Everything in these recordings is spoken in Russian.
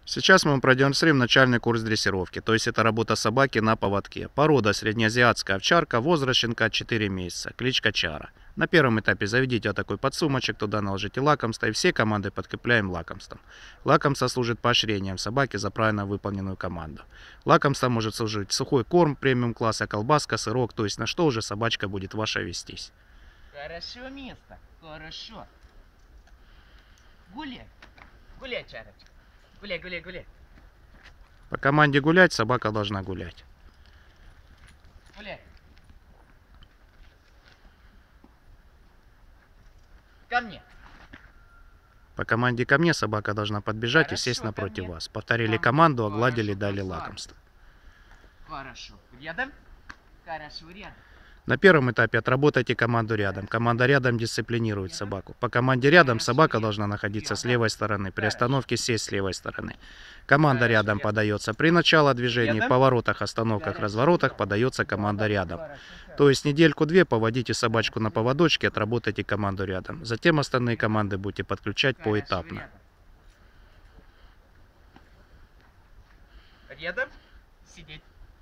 Сейчас мы вам продемонстрируем начальный курс дрессировки, то есть это работа собаки на поводке. Порода среднеазиатская овчарка, возраст щенка 4 месяца, кличка Чара. На первом этапе заведите вот такой подсумочек, туда наложите лакомство и все команды подкрепляем лакомством. Лакомство служит поощрением собаки за правильно выполненную команду. Лакомство может служить сухой корм премиум класса, колбаска, сырок, то есть на что уже собачка будет ваша вестись. Хорошо место, хорошо. Гуляй, гуляй, Чарочка. Гуляй, гуляй, гуляй. По команде гулять собака должна гулять. Гуляй. Ко мне. По команде ко мне собака должна подбежать и сесть напротив вас. Повторили команду, огладили, дали лакомство. Хорошо. Рядом. Хорошо, рядом. На первом этапе отработайте команду рядом. Команда рядом дисциплинирует собаку. По команде рядом собака должна находиться с левой стороны. При остановке сесть с левой стороны. Команда рядом подается при начале движения. В поворотах, остановках, разворотах подается команда рядом. То есть недельку-две поводите собачку на поводочке, отработайте команду рядом. Затем остальные команды будете подключать поэтапно. Рядом. Сидеть.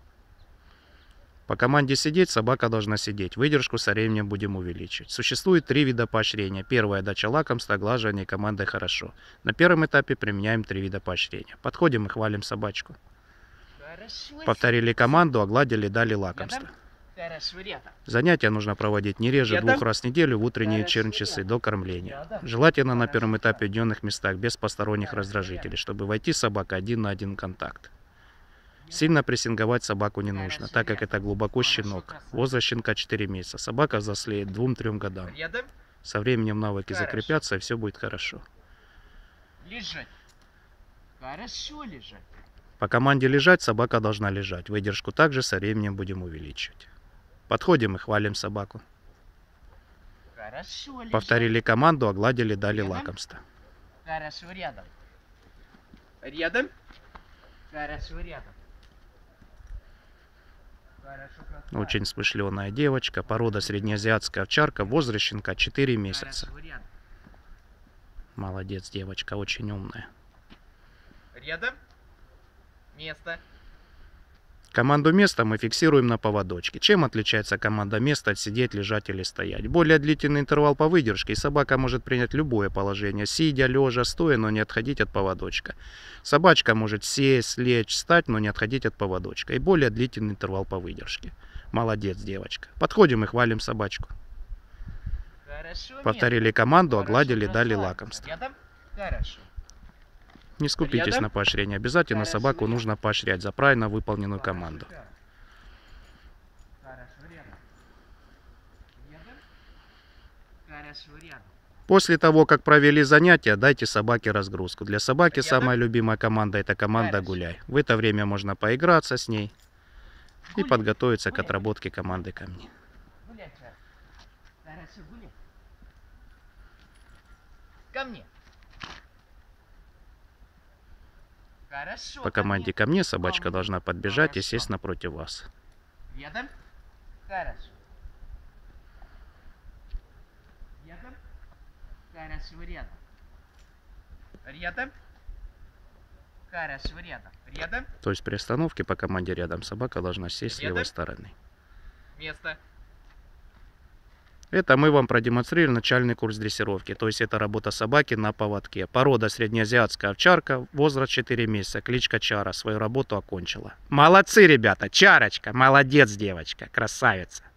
По команде сидеть собака должна сидеть. Выдержку со временем будем увеличивать. Существует 3 вида поощрения. Первая — дача лакомства, оглаживание командой хорошо. На первом этапе применяем 3 вида поощрения. Подходим и хвалим собачку. Хорошо. Повторили команду, огладили, дали лакомство. Хорошо, рядом. Занятия нужно проводить не реже 2 раз в неделю в утренние и вечерние часы до кормления. Желательно на первом этапе в уединенных местах без посторонних раздражителей, чтобы войти собака 1 на 1 контакт. Сильно прессинговать собаку не нужно, так как это глубоко щенок. Возраст щенка 4 месяца. Собака взрослеет 2-3 годам. Рядом. Со временем навыки закрепятся, и все будет хорошо. Лежать. Хорошо лежать. По команде лежать собака должна лежать. Выдержку также со временем будем увеличивать. Подходим и хвалим собаку. Хорошо лежать. Повторили команду, огладили, дали лакомство. Хорошо, рядом. Рядом. Хорошо, рядом. Очень смышленая девочка, порода среднеазиатская овчарка, возраст щенка 4 месяца. Молодец, девочка, очень умная. Рядом. Место. Команду места мы фиксируем на поводочке. Чем отличается команда места от сидеть, лежать или стоять? Более длительный интервал по выдержке, и собака может принять любое положение, сидя, лежа, стоя, но не отходить от поводочка. Собачка может сесть, лечь, встать, но не отходить от поводочка. И более длительный интервал по выдержке. Молодец, девочка. Подходим и хвалим собачку. Хорошо, повторили команду, огладили, дали лакомство. Рядом. Хорошо. Не скупитесь на поощрение. Обязательно собаку нужно поощрять за правильно выполненную команду. После того, как провели занятия, дайте собаке разгрузку. Для собаки самая любимая команда — это команда «Гуляй». В это время можно поиграться с ней и подготовиться к отработке команды ко мне. Ко мне. Хорошо, по команде ко мне собачка должна подбежать и сесть напротив вас. Рядом. Хорошо. Рядом. Хорошо, рядом. Рядом. Хорошо, рядом. Рядом. То есть при остановке по команде рядом собака должна сесть с левой стороны. Место. Это мы вам продемонстрировали начальный курс дрессировки, то есть это работа собаки на поводке. Порода среднеазиатская овчарка, возраст 4 месяца, кличка Чара, свою работу окончила. Молодцы, ребята, Чарочка, молодец, девочка, красавица.